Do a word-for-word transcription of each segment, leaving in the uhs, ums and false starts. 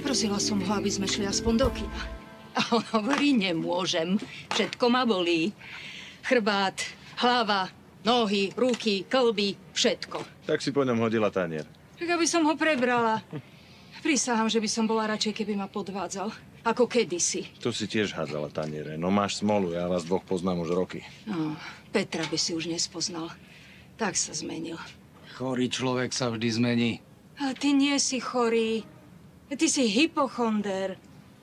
Prosila som ho, aby sme šli aspoň do kina. A on hovorí, nemôžem. Všetko ma bolí. Chrbát, hlava, nohy, ruky, klby, všetko. Tak si po ňom hodila tanier. Tak aby som ho prebrala. Prisahám, že by som bola radšej, keby ma podvádzal. Ako kedysi. Tu si tiež hádzala taniere. No máš smolu, ja vás dvoch poznám už roky. No, Petra by si už nespoznal. Tak sa zmenil. Chorý človek sa vždy zmení. Ale ty nie si chorý. Ty si hypochonder.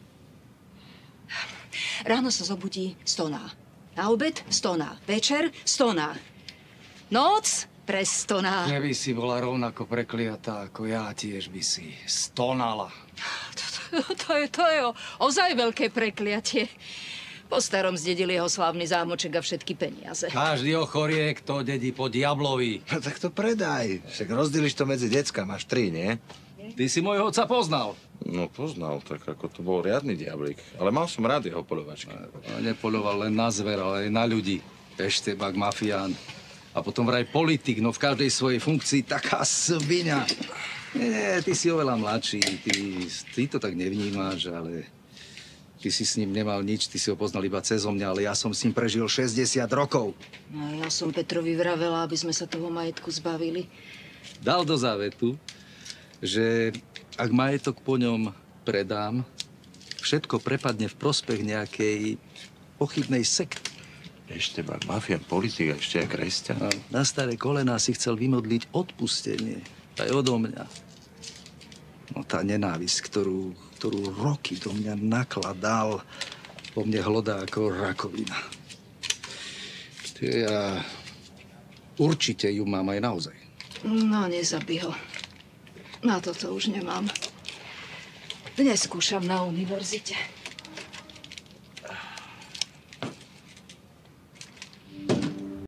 Ráno sa zobudí, stoná. Na obed stoná. Večer stoná. Noc prestoná. Keby si bola rovnako prekliatá ako ja, tiež by si stonala. To, to, to je, to je o, ozaj veľké prekliatie. Po starom zdedili jeho slávny zámoček a všetky peniaze. Každý ochoriek to dedí po diablovi. No tak to predaj. Však rozdeliš to medzi decka. Máš tri, nie? Ty si môjho otca poznal. No poznal, tak ako to bol riadny diablík. Ale mal som rád jeho poľovačky. Nepoľoval len na zver, ale aj na ľudí. Eštebák, mafián. A potom vraj politik, no v každej svojej funkcii taká sviňa. Nie, ty si oveľa mladší. Ty, ty to tak nevnímáš, ale ty si s ním nemal nič. Ty si ho poznal iba cezo mňa, ale ja som s ním prežil šesťdesiat rokov. No, ja som Petrovi vravela, aby sme sa toho majetku zbavili. Dal do závetu, že ak majetok po ňom predám, všetko prepadne v prospech nejakej pochybnej sekty. Eštebák, mafián, politik a ešte aj kresťan. A na staré kolená si chcel vymodliť odpustenie. Aj odo mňa. No tá nenávisť, ktorú, ktorú roky do mňa nakladal, po mne hlodá ako rakovina. Ja určite ju mám aj naozaj. No, nezabij ho. Na toto už nemám. Dnes skúšam na univerzite.